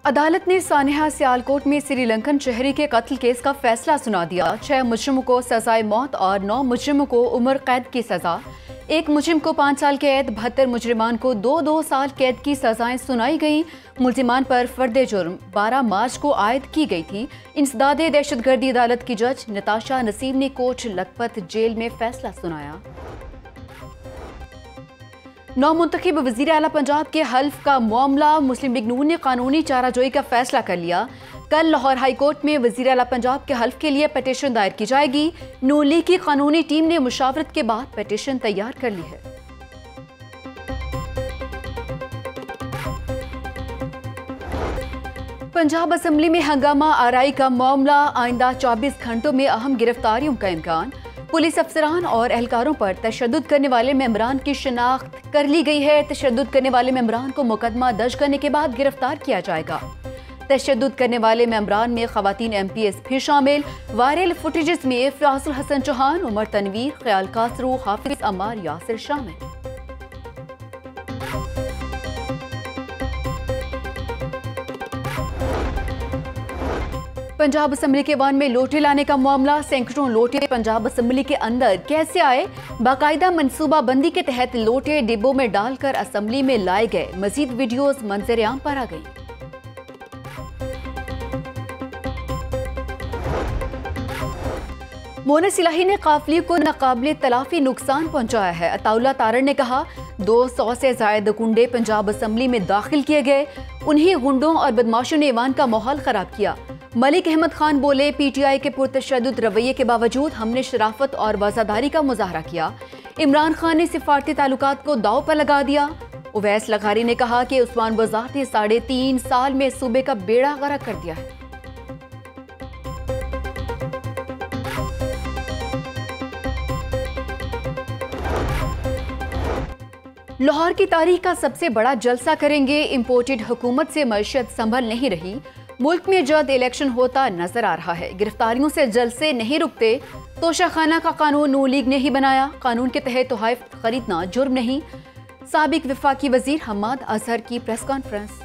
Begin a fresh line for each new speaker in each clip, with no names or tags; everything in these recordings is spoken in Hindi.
अदालत ने सानिया सियालकोट में श्रीलंकन शहरी के कत्ल केस का फैसला सुना दिया। 6 मुजरिमों को सजाए मौत और 9 मुजरिमों को उम्र कैद की सजा। एक मुजरिम को 5 साल कैद, 72 मुजरिमान को 2-2 साल कैद की सजाएं सुनाई गईं। मुलजिमान पर फर्द जुर्म 12 मार्च को आयद की गई थी। इंसदादे दहशतगर्दी अदालत की जज नताशा नसीम ने कोट लखपत जेल में फैसला सुनाया। नौमुंतखब वज़ीर आला पंजाब के हल्फ का मामला, मुस्लिम लीग नून ने कानूनी चाराजोई का फैसला कर लिया। कल लाहौर हाई कोर्ट में वज़ीर आला पंजाब के हल्फ के लिए पिटीशन दायर की जाएगी। नून लीग की कानूनी टीम ने मुशावरत के बाद पिटीशन तैयार कर ली है। पंजाब असम्बली में हंगामा आराई का मामला, आइंदा 24 घंटों में अहम गिरफ्तारियों का इम्कान। पुलिस अफसरान और एहलकारों पर तशद्दुद करने वाले मेंबरान की शिनाख्त कर ली गई है। तशद्दुद करने वाले मेंबरान को मुकदमा दर्ज करने के बाद गिरफ्तार किया जाएगा। तशद्दुद करने वाले मेंबरान में खवातीन MPS भी शामिल। वायरल फुटेजेस में फयाजुल हसन चौहान, उमर तनवीर, ख्याल कासरू, हाफिज अम्मार यासिर शामिल। पंजाब असम्बली के वान में लोटे लाने का मामला, सैकड़ों लोटे पंजाब असम्बली के अंदर कैसे आए? बाकायदा मनसूबा बंदी के तहत लोटे डिब्बों में डालकर असम्बली में लाए गए। मजीद वीडियोस मंजर-ए-आम पर आ गई। मोनस इलाही ने काफिले को नाकाबिले तलाफी नुकसान पहुंचाया है। अताउल्ला तारड़ ने कहा 200 से ज्यादा गुंडे पंजाब असम्बली में दाखिल किए गए। उन्हीं गुंडों और बदमाशों ने ईवान का माहौल खराब किया। मलिक अहमद खान बोले, PTI के पुरतशद्दुद रवैये के बावजूद हमने शराफत और वफादारी का मुजाहरा किया। इमरान खान ने सिफारती ताल्लुकात को दाव पर लगा दिया। उवैस लगारी ने कहा कि उस्मान बुज़दार ने 3.5 साल में सूबे का बेड़ा गर्क कर दिया है। लाहौर की तारीख का सबसे बड़ा जलसा करेंगे। इंपोर्टेड हुकूमत से मईशत संभल नहीं रही। मुल्क में जल्द इलेक्शन होता नजर आ रहा है। गिरफ्तारियों से जलसे नहीं रुकते। तोशाखाना का कानून नून लीग ने ही बनाया। कानून के तहत तोहफे खरीदना जुर्म नहीं। साबिक वफाकी वजीर हम्माद अजहर की प्रेस कॉन्फ्रेंस।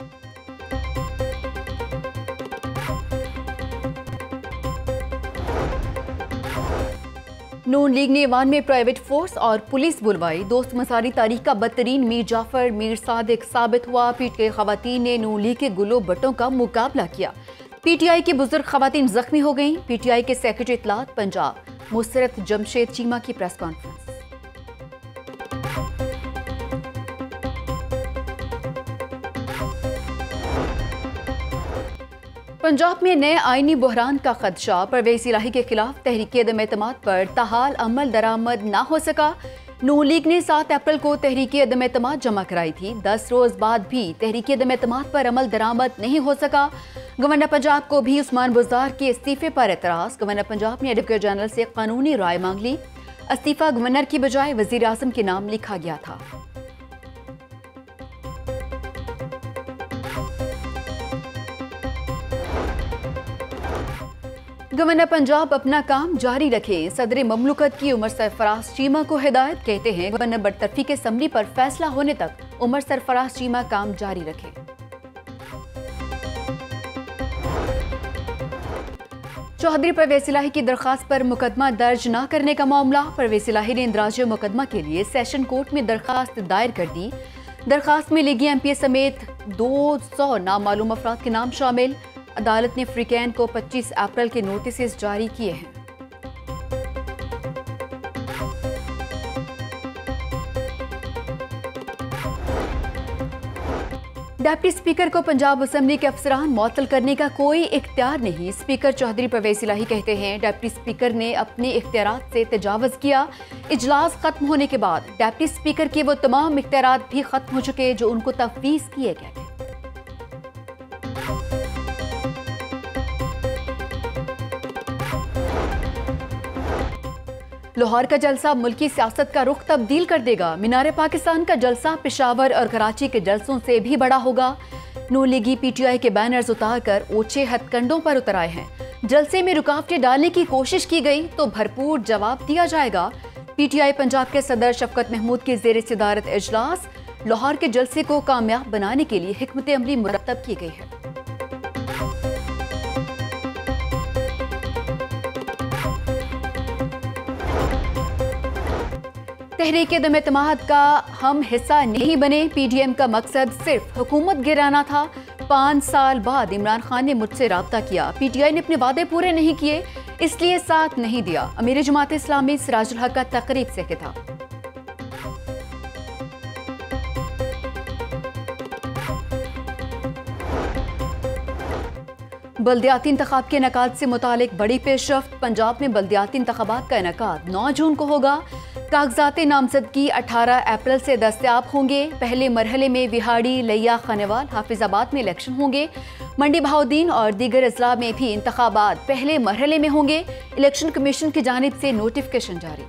नून लीग ने ईवान में प्राइवेट फोर्स और पुलिस बुलवाई। दोस्त मसारी तारीख का बदतरीन मीर जाफर, मीर सादिक साबित हुआ। PTI खवातीन ने नून लीग के गुलो बटों का मुकाबला किया। PTI की बुजुर्ग खवातीन जख्मी हो गईं। PTI के सेक्रेटरी इत्तलात पंजाब मुसरत जमशेद चीमा की प्रेस कॉन्फ्रेंस। पंजाब में नए आईनी बहरान का खदशा, परवेज़ इलाही के खिलाफ तहरीक अदम-ए-एतमाद पर ताहाल अमल दरामद ना हो सका। नून लीग ने 7 अप्रैल को तहरीक अदम-ए-एतमाद जमा कराई थी। 10 रोज बाद भी तहरीक अदम-ए-एतमाद पर अमल दरामद नहीं हो सका। गवर्नर पंजाब को भी उस्मान बुज़दार के इस्तीफे पर एतराज। गवर्नर पंजाब ने एडवोकेट जनरल से कानूनी राय मांग ली। इस्तीफा गवर्नर की बजाय वज़ीर आज़म के नाम लिखा गया था। गवर्नर पंजाब अपना काम जारी रखें। सदर ममलुकत की उमर सरफराज चीमा को हिदायत। कहते हैं गवर्नर बरतरफी के असम्बली पर फैसला होने तक उमर सरफराज चीमा काम जारी रखें। चौधरी परवेज़ इलाही की दरखास्त पर मुकदमा दर्ज न करने का मामला। परवेज़ इलाही ने इंदराज मुकदमा के लिए सेशन कोर्ट में दरखास्त दायर कर दी। दरखास्त में लीगी MPS समेत 200 नामालूम अफराद के नाम शामिल। अदालत ने फ्रीकैन को 25 अप्रैल के नोटिस जारी किए हैं। डिप्टी स्पीकर को पंजाब असम्बली के अफसरान मुअत्तल करने का कोई इख्तियार नहीं। स्पीकर चौधरी परवेज़ इलाही कहते हैं डिप्टी स्पीकर ने अपने इख्तियारात से तजावुज़ किया। इजलास खत्म होने के बाद डिप्टी स्पीकर के वो तमाम इख्तियारात भी खत्म हो चुके जो उनको तफवीज़ किए गए थे। लाहौर का जलसा मुल्की सियासत का रुख तब्दील कर देगा। मीनार पाकिस्तान का जलसा पेशावर और कराची के जलसों से भी बड़ा होगा। नून लीगी PTI के बैनर्स उतारकर ओछे हथकंडों पर उतर आए हैं। जलसे में रुकावटें डालने की कोशिश की गई तो भरपूर जवाब दिया जाएगा। PTI पंजाब के सदर शफकत महमूद की ज़ेर सदारत इजलास। लाहौर के जलसे को कामयाब बनाने के लिए हिकमत अमली मुरतब की गई है। तहरीक-ए-दम-ए-इत्तेहाद का हम हिस्सा नहीं बने। PDM का मकसद सिर्फ हुकूमत गिराना था। 5 साल बाद इमरान खान ने मुझसे राब्ता किया। PTI ने अपने वादे पूरे नहीं किए, इसलिए साथ नहीं दिया। अमीर जमात इस्लामी सिराजुल हक का तकरीब से खिताब। बल्दियाती इंतखाब के इनेकाद से मुतालिक बड़ी पेशरफ्त। पंजाब में बल्दियाती इंतखाबात का इनेकाद 9 जून को होगा। कागजात नामजदगी 18 अप्रैल से दस्तयाब होंगे। पहले मरहले में विहाड़ी, लिया, खानेवाल, हाफिजाबाद में इलेक्शन होंगे। मंडी बहाउद्दीन और दीगर अजला में भी इंतखाबात पहले मरहले में होंगे। इलेक्शन कमीशन की जानिब से नोटिफिकेशन जारी।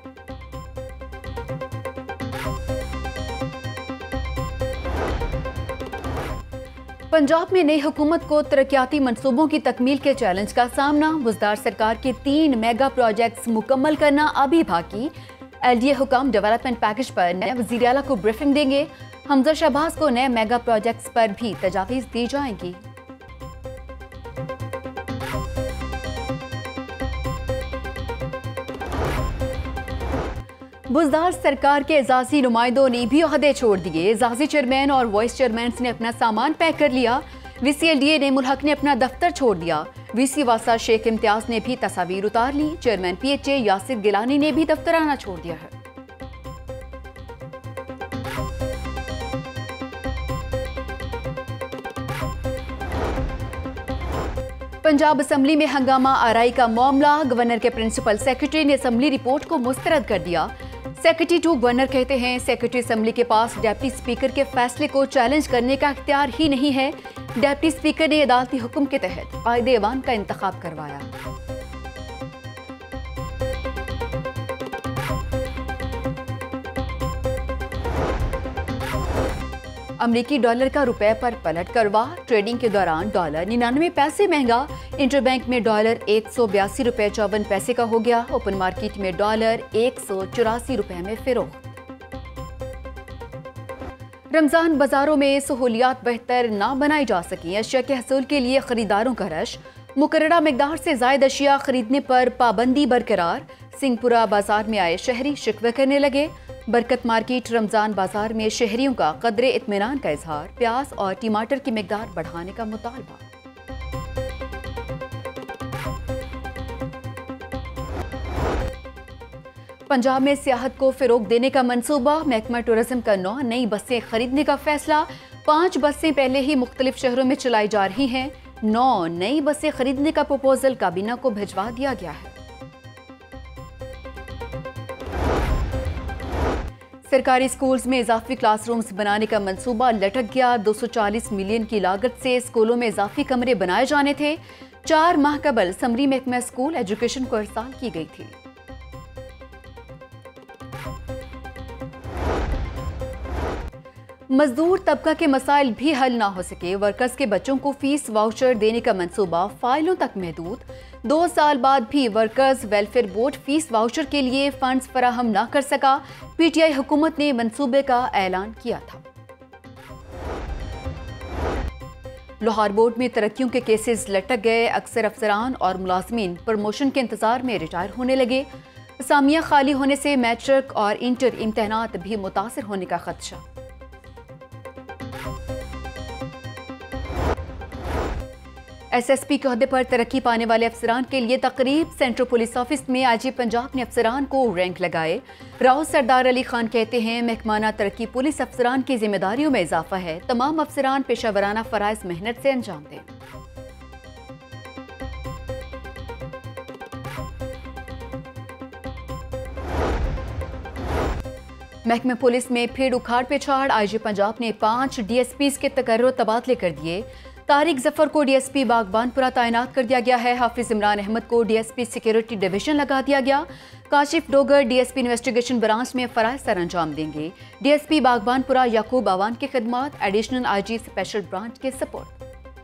पंजाब में नई हुकूमत को तरक्याती मंसूबों की तकमील के चैलेंज का सामना। बुज़दार सरकार के 3 मेगा प्रोजेक्ट्स मुकम्मल करना अभी बाकी। LDA हुकाम डेवलपमेंट पैकेज पर नए वज़ीर आला को ब्रीफिंग देंगे। हमजा शहबाज को नए मेगा प्रोजेक्ट्स पर भी तजावीज़ दी जाएंगी। बुज़दार सरकार के एजाजी नुमाइंदों ने भी ओहदे छोड़ दिए। एजाजी चेयरमैन और वाइस चेयरमैन ने अपना सामान पैक कर लिया। VC-LDA ने मुल्हक ने अपना दफ्तर छोड़ दिया। VC वासा शेख इम्तियाज ने भी तस्वीर उतार ली। चेयरमैन PHA यासिर गिलानी ने भी दफ्तर आना छोड़ दिया है। पंजाब असम्बली में हंगामा आराई का मामला। गवर्नर के प्रिंसिपल सेक्रेटरी ने असम्बली रिपोर्ट को मुस्तरद कर दिया। सेक्रेटरी टू गवर्नर कहते हैं सेक्रेटरी असम्बली के पास डिप्टी स्पीकर के फैसले को चैलेंज करने का इख्तियार ही नहीं है। डिप्टी स्पीकर ने अदालती हुक्म के तहत कायदे-ए-वान का इंतखाब करवाया। अमरीकी डॉलर का रुपए पर पलट करवा। ट्रेडिंग के दौरान डॉलर 99 पैसे महंगा। इंटरबैंक में डॉलर 182 रुपए 54 पैसे का हो गया। ओपन मार्केट में डॉलर 184 रुपए में फिरोख्त। रमजान बाजारों में सहूलियात बेहतर ना बनाई जा सकी। अशिया के हसूल के लिए खरीदारों का रश। मुकर्ररा मिकदार से ज़ायद अशिया खरीदने पर पाबंदी बरकरार। सिंहपुरा बाजार में आए शहरी शिकवे करने लगे। बरकत मार्केट रमजान बाजार में शहरियों का कदरे इत्मीनान का इजहार। प्याज और टमाटर की मिकदार बढ़ाने का मुतालबा। पंजाब में सियाहत को फिरोग देने का मंसूबा। महकमा टूरिज्म का 9 नई बसें खरीदने का फैसला। 5 बसें पहले ही मुख्तलिफ शहरों में चलाई जा रही हैं। 9 नई बसें खरीदने का प्रपोजल काबीना को भिजवा दिया गया है। सरकारी स्कूल्स में इजाफी क्लासरूम्स बनाने का मंसूबा लटक गया। 240 मिलियन की लागत से स्कूलों में इजाफी कमरे बनाए जाने थे। 4 माह कबल समरी महकमा स्कूल एजुकेशन को इरसाल की गई थी। मजदूर तबका के मसाइल भी हल ना हो सके। वर्कर्स के बच्चों को फीस वाउचर देने का मंसूबा फाइलों तक महदूद। 2 साल बाद भी workers welfare board fees voucher के लिए फंड्स फराहम ना कर सका। PTI हुकूमत ने मंसूबे का ऐलान किया था। लाहौर बोर्ड में तरक्कियों के केसेस लटक गए। अक्सर अफसरान और मुलाजमीन प्रमोशन के इंतजार में रिटायर होने लगे। असामियां खाली होने से मैट्रिक और इंटर इम्तहानात भी मुतासर होने का खदशा। SSP के ओहदे पर तरक्की पाने वाले अफसरान के लिए तकरीब। सेंट्रल पुलिस ऑफिस में IG पंजाब ने अफसरान को रैंक लगाए। राव सरदार अली खान कहते हैं महकमाना तरक्की पुलिस अफसरान की जिम्मेदारियों में इजाफा है। तमाम अफसरान पेशावराना फराइज मेहनत से अंजाम दें। महकमे पुलिस में फिर उखाड़ पे छाड़। IG पंजाब ने 5 DSPs के तकर्रुर तबादले कर दिए। तारिक जफर को DSP बागबानपुरा तैनात कर दिया गया है। हाफिज इमरान अहमद को DSP सिक्योरिटी डिवीजन लगा दिया गया। Kashif Dogar DSP investigation branch में फराइज सर अंजाम देंगे। DSP बागबानपुरा याकूब आवान की खिदमत। एडिशनल IG स्पेशल ब्रांच के सपोर्ट।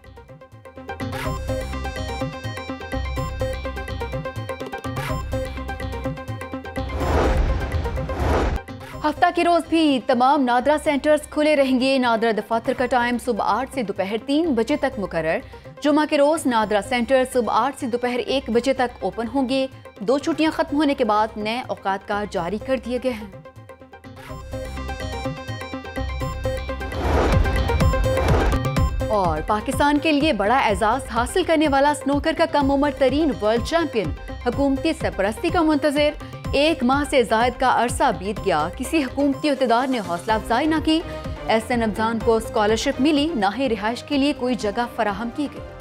हफ्ता के रोज भी तमाम नादरा सेंटर्स खुले रहेंगे। नादरा दफातर का टाइम सुबह 8 से दोपहर 3 बजे तक मुकर्रर। जुमा के रोज नादरा सेंटर सुबह 8 से दोपहर 1 बजे तक ओपन होंगे। 2 छुट्टियां खत्म होने के बाद नए औकात का जारी कर दिए गए हैं। और पाकिस्तान के लिए बड़ा एजाज हासिल करने वाला स्नूकर का कम उम्र तरीन वर्ल्ड चैंपियन हुकूमती सरपरस्ती का मुंतजिर। 1 माह से जायद का अरसा बीत गया, किसी हुकूमती इक़्तिदार ने हौसला अफजाई न की। एहसन रमजान को स्कॉलरशिप मिली, ना ही रिहाइश के लिए कोई जगह फराहम की गई।